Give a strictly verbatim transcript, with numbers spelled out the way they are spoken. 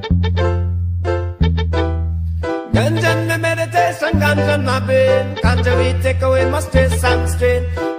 Ganja and my meditation, ganja and my brain. Ganja we take away my stress and strain.